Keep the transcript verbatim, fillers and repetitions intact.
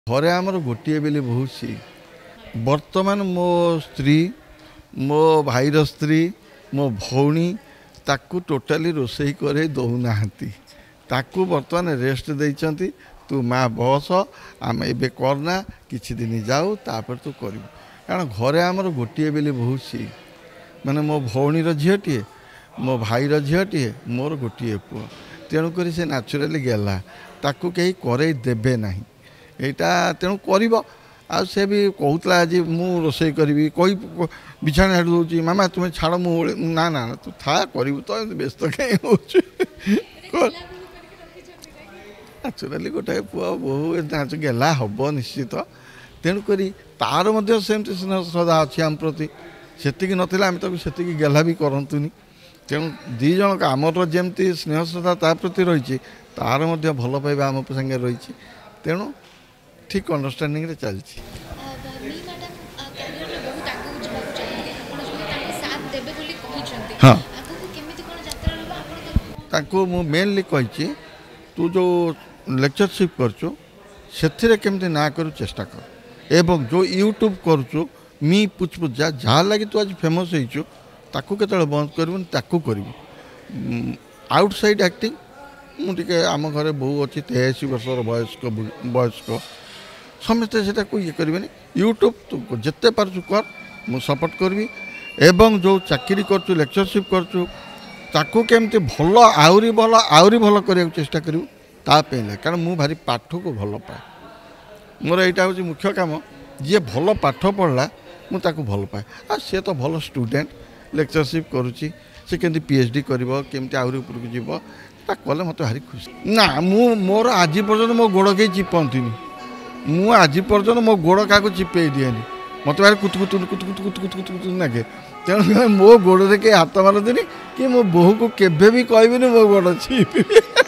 घरे आमर गोटे बेले बहुत सी बर्तमान मो स्त्री मो भाईर स्त्री मो भौणी ताकू टोटाली रोसई करे दौना ताकू बर्तमान रेस्ट देइचंती तू माँ बस आम ए करना किछि दिन जाऊ तापर तू कर कारण घरे आमर गोटे बेले बहुत सी माने मो भौणीर झीटे मो भाईर झीटे मोर गोटे पुओ तेणुक से नाचुराली गला ताकू कहीं करे देबे नहीं यहाँ तेणु कर से भी कहूला आज मु रोसई करी कही बिछाण हाड़ दूसरी मामा तुम्हें छाड़ मु ना ना तू था करू तो व्यस्त कहीं हो नाचुराली गोटे पुआ बहु नाच गेला हम निश्चित तेणुक तार सेमती स्नेह श्रद्धा अच्छी आम प्रति से नाला आम तक से गेला भी करतुनि तेणु दी जन आमर जमती स्नेह श्रद्धा ता प्रति रही तार भल पाइबा आम संगे रही तेणु ठीक अंडरस्टैंडिंग रे चलछि। हाँ ताको मु मेनली कही तू जो लेक्चरशिप करचु से केमती ना करू चेष्टा कर एवं जो यूट्यूब करचु मी पुछ पुछ जा जहाँ लगी तू आज फेमस होइचु ताकू केतळे बंद करबुन ताकू करबु आउटसाइड एक्टिंग मुझे आम घरे बहु अच्छी तेयासी वर्षर वयस्क वयस्क समस्ते से ये करें यूट्यूब तू जिते पार्चु कर मु सपोर्ट करी एवं जो चाकरी करचु लेक्चरशिप करचु ताकू केमती भल आउरी भल आउरी भल करने चेष्टा करूँ तापें कारण मु भारी पाठ को भल पाए मोर यहाँ हूँ मुख्य कम जी भल पाठ पढ़ला मुझे भल पाए आ सी तो भल स्टूडेंट लेक्चरशिप करुच्ची से केमती पीएचडी कर केमती आउरी उपरको जीव कले मत भारी खुशी ना मु मोर आज पर्यटन मो गोड़ कहीं चिपंतीनि मु आज पर्यटन मो गोड़ क्या चिपे दिएनि मत भारी कुतु कुतु कुतु कुतु कुतु कुतु कुतु कुतु लगे तेणु मो गोड़ कहीं हाथ मारती कि मो बोहू को केवे भी कहबी मो गोड़ चिपी।